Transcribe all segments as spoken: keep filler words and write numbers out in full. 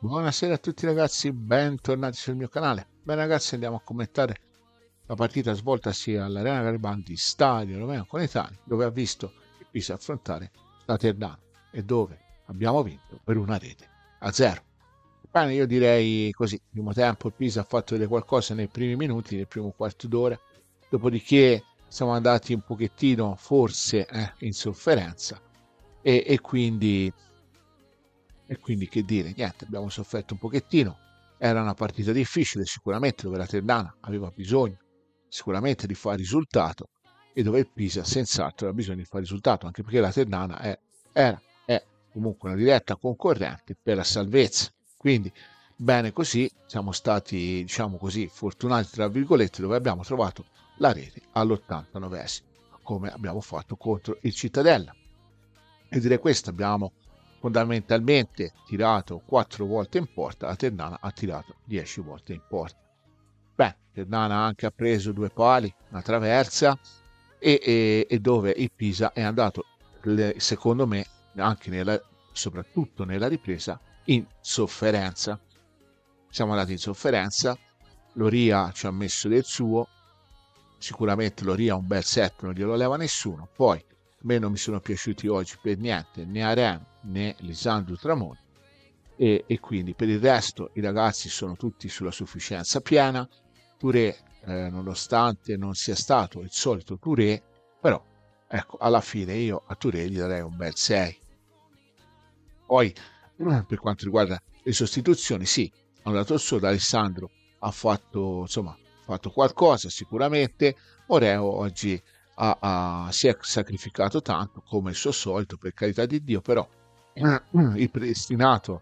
Buonasera a tutti ragazzi, bentornati sul mio canale. Bene ragazzi, andiamo a commentare la partita svoltasi all'Arena Garibaldi, stadio Romeo Conetani, dove ha visto il Pisa affrontare la Ternana e dove abbiamo vinto per una rete a zero. Bene, io direi così, primo tempo il Pisa ha fatto vedere qualcosa nei primi minuti, nel primo quarto d'ora, dopodiché siamo andati un pochettino forse eh, in sofferenza e, e quindi... E quindi che dire, niente, abbiamo sofferto un pochettino, era una partita difficile sicuramente dove la Ternana aveva bisogno sicuramente di fare risultato e dove il Pisa senz'altro aveva bisogno di fare risultato, anche perché la Ternana è, era, è comunque una diretta concorrente per la salvezza. Quindi bene così, siamo stati diciamo così fortunati tra virgolette dove abbiamo trovato la rete all'ottantanovesimo, come abbiamo fatto contro il Cittadella. E direi questo, abbiamo fondamentalmente tirato quattro volte in porta, la Ternana ha tirato dieci volte in porta. Beh, Ternana anche ha preso due pali, una traversa e, e, e dove il Pisa è andato, secondo me, anche nella, soprattutto nella ripresa, in sofferenza. Siamo andati in sofferenza, Loria ci ha messo del suo, sicuramente Loria un bel set, non glielo leva nessuno, poi a me non mi sono piaciuti oggi per niente né Aren né Lisandro Tramonti e, e quindi per il resto i ragazzi sono tutti sulla sufficienza piena. Touré, eh, nonostante non sia stato il solito Touré, però ecco, alla fine io a Touré gli darei un bel sei. Poi per quanto riguarda le sostituzioni, sì, hanno dato il suo, da Alessandro ha fatto, insomma, fatto qualcosa sicuramente. Moreo oggi ha, ha, si è sacrificato tanto come il suo solito, per carità di Dio, però il predestinato,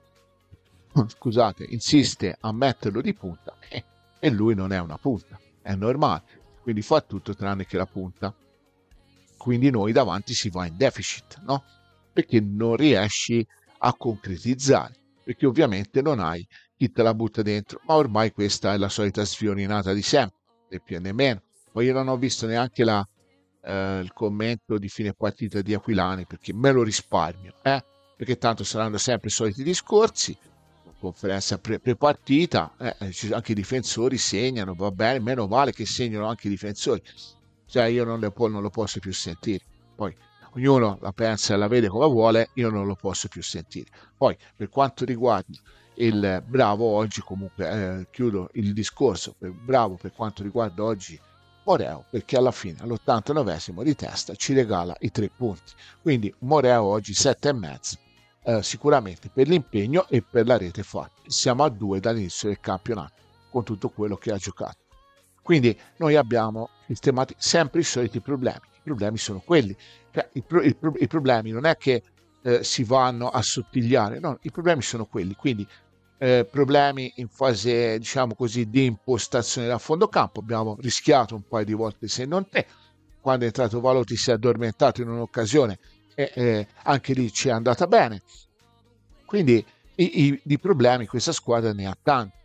scusate, insiste a metterlo di punta eh, e lui non è una punta, è normale, quindi fa tutto tranne che la punta. Quindi noi davanti si va in deficit, no? Perché non riesci a concretizzare, perché ovviamente non hai chi te la butta dentro, ma ormai questa è la solita sfiorinata di sempre, del P N meno. Poi io non ho visto neanche la, eh, il commento di fine partita di Aquilani, perché me lo risparmio, eh? Perché tanto saranno sempre i soliti discorsi, conferenza pre- pre-partita, eh, anche i difensori segnano, va bene, meno male che segnano anche i difensori, cioè io non, le po- non lo posso più sentire. Poi ognuno la pensa e la vede come vuole, io non lo posso più sentire. Poi per quanto riguarda il bravo oggi, comunque eh, chiudo il discorso, per, bravo per quanto riguarda oggi Moreo, perché alla fine all'ottantanovesimo di testa ci regala i tre punti, quindi Moreo oggi sette e mezzo. Eh, sicuramente per l'impegno e per la rete fatta. Siamo a due dall'inizio del campionato con tutto quello che ha giocato. Quindi noi abbiamo sistemati sempre i soliti problemi. I problemi sono quelli. Cioè, i, pro- i, pro- i problemi non è che eh, si vanno a sottigliare, no, i problemi sono quelli. Quindi eh, problemi in fase, diciamo così, di impostazione da fondo campo. Abbiamo rischiato un paio di volte se non te. Quando è entrato Valotti si è addormentato in un'occasione e eh, anche lì ci è andata bene. Quindi i, i, di problemi questa squadra ne ha tanti.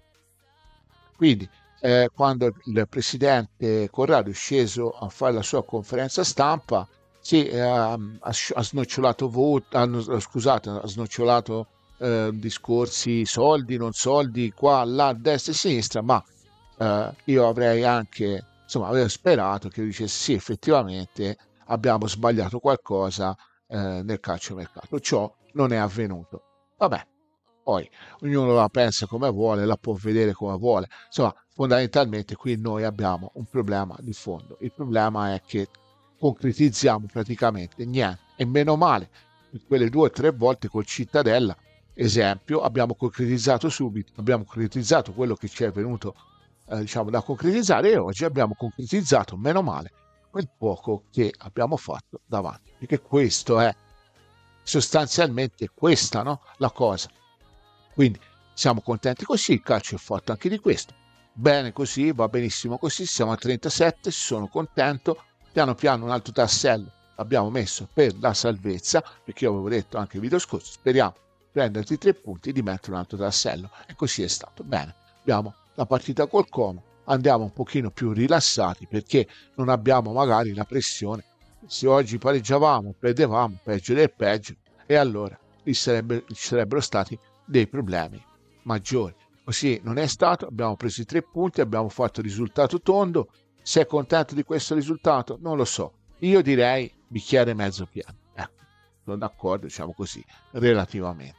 Quindi eh, quando il presidente Corrado è sceso a fare la sua conferenza stampa, sì, eh, ha, ha snocciolato voti, ha, scusate, ha snocciolato eh, discorsi soldi, non soldi, qua, là, destra e sinistra, ma eh, io avrei anche, insomma, avevo sperato che dicesse sì, effettivamente abbiamo sbagliato qualcosa eh, nel calciomercato. Ciò non è avvenuto. Vabbè, poi ognuno la pensa come vuole, la può vedere come vuole. Insomma, fondamentalmente qui noi abbiamo un problema di fondo. Il problema è che concretizziamo praticamente niente e meno male. Quelle due o tre volte col Cittadella, esempio, abbiamo concretizzato subito, abbiamo concretizzato quello che ci è venuto eh, diciamo da concretizzare e oggi abbiamo concretizzato, meno male, quel poco che abbiamo fatto davanti. Perché questo è sostanzialmente questa, no? La cosa. Quindi siamo contenti così, il calcio è fatto anche di questo. Bene così, va benissimo così, siamo a trentasette, sono contento. Piano piano un altro tassello l'abbiamo messo per la salvezza, perché io avevo detto anche il video scorso, speriamo di prenderti tre punti e di mettere un altro tassello. E così è stato. Bene, abbiamo la partita col Como, andiamo un pochino più rilassati perché non abbiamo magari la pressione. Se oggi pareggiavamo, perdevamo, peggio del peggio, e allora ci sarebbe, ci sarebbero stati dei problemi maggiori. Così non è stato, abbiamo preso i tre punti, abbiamo fatto il risultato tondo. Sei contento di questo risultato? Non lo so. Io direi bicchiere mezzo pieno. Ecco, sono d'accordo, diciamo così, relativamente.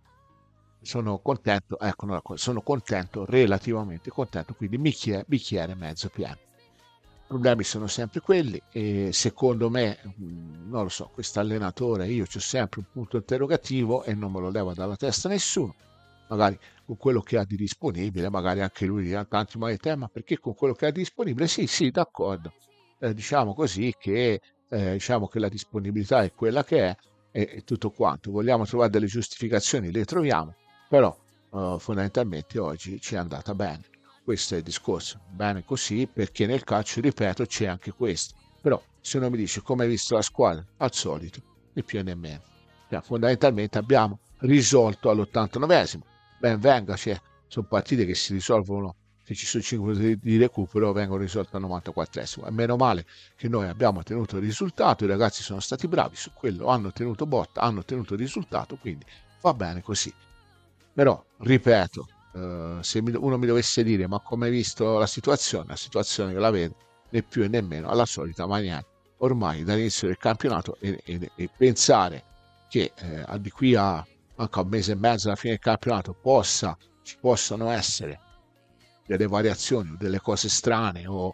Sono contento, ecco, no, sono contento, relativamente contento, quindi bicchiere, bicchiere mezzo pieno. I problemi sono sempre quelli e secondo me, non lo so, questo allenatore, io c'ho sempre un punto interrogativo e non me lo leva dalla testa nessuno. Magari con quello che ha di disponibile, magari anche lui dirà tanti ma te, ma perché con quello che ha di disponibile? Sì, sì, d'accordo. Eh, diciamo così che eh, diciamo che la disponibilità è quella che è e, e tutto quanto. Vogliamo trovare delle giustificazioni, le troviamo, però eh, fondamentalmente oggi ci è andata bene. Questo è il discorso, bene così, perché nel calcio, ripeto, c'è anche questo. Però se uno mi dice come hai visto la squadra, al solito, né più né meno. Cioè, fondamentalmente abbiamo risolto all'ottantanovesimo. Ben venga, cioè, sono partite che si risolvono, se ci sono cinque minuti di recupero, vengono risolte al novantaquattresimo. E meno male che noi abbiamo tenuto il risultato, i ragazzi sono stati bravi su quello, hanno tenuto botta, hanno tenuto il risultato, quindi va bene così. Però, ripeto, eh, se uno mi dovesse dire ma come hai visto la situazione, la situazione che la vedo né più e nemmeno alla solita maniera, ormai dall'inizio del campionato e, e, e pensare che eh, di qui a anche un mese e mezzo alla fine del campionato possa, ci possano essere delle variazioni o delle cose strane o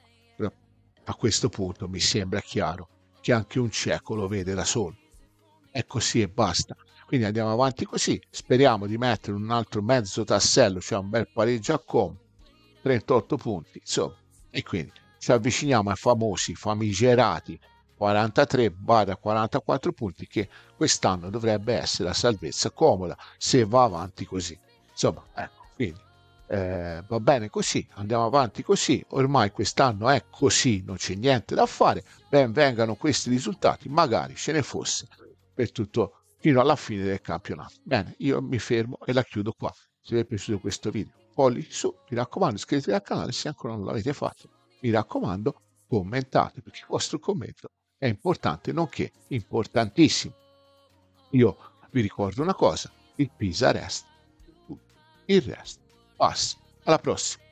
a questo punto mi sembra chiaro che anche un cieco lo vede da solo. È così e basta. Quindi andiamo avanti così, speriamo di mettere un altro mezzo tassello, cioè un bel pareggio a Como, trentotto punti, insomma, e quindi ci avviciniamo ai famosi, famigerati quarantatré quarantaquattro punti che quest'anno dovrebbe essere la salvezza comoda se va avanti così. Insomma, ecco, quindi eh, va bene così, andiamo avanti così, ormai quest'anno è così, non c'è niente da fare, ben vengano questi risultati, magari ce ne fosse per tutto fino alla fine del campionato. Bene, io mi fermo e la chiudo qua. Se vi è piaciuto questo video, pollici su, mi raccomando, iscrivetevi al canale se ancora non l'avete fatto. Mi raccomando, commentate perché il vostro commento è importante, nonché importantissimo. Io vi ricordo una cosa, il Pisa resta, il resto passa. Alla prossima.